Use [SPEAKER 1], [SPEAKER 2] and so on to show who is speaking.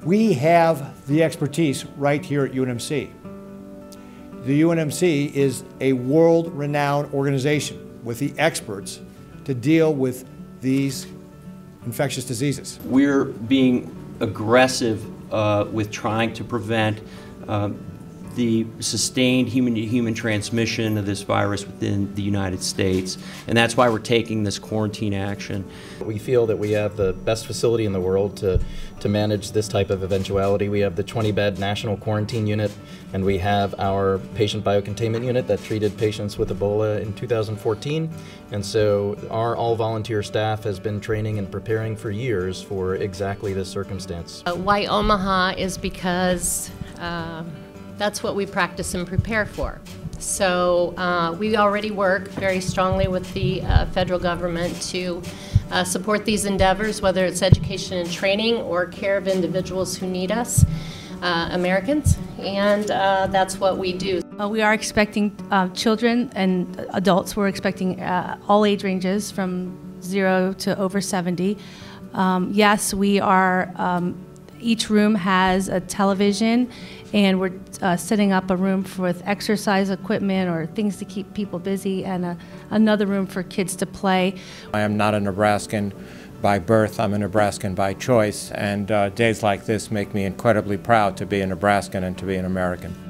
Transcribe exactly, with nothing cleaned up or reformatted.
[SPEAKER 1] We have the expertise right here at U N M C. The U N M C is a world-renowned organization with the experts to deal with these infectious diseases.
[SPEAKER 2] We're being aggressive uh, with trying to prevent uh, the sustained human-to-human transmission of this virus within the United States, and that's why we're taking this quarantine action.
[SPEAKER 3] We feel that we have the best facility in the world to, to manage this type of eventuality. We have the twenty bed National Quarantine Unit, and we have our Patient Biocontainment Unit that treated patients with Ebola in two thousand fourteen. And so our all-volunteer staff has been training and preparing for years for exactly this circumstance.
[SPEAKER 4] Uh, why Omaha is because uh, that's what we practice and prepare for. So uh, we already work very strongly with the uh, federal government to uh, support these endeavors, whether it's education and training or care of individuals who need us, uh, Americans, and uh, that's what we do.
[SPEAKER 5] Uh, we are expecting uh, children and adults. We're expecting uh, all age ranges from zero to over seventy. Um, yes, we are, um, each room has a television, and we're uh, setting up a room for, with exercise equipment or things to keep people busy, and a, another room for kids to play.
[SPEAKER 6] I am not a Nebraskan by birth, I'm a Nebraskan by choice, and uh, days like this make me incredibly proud to be a Nebraskan and to be an American.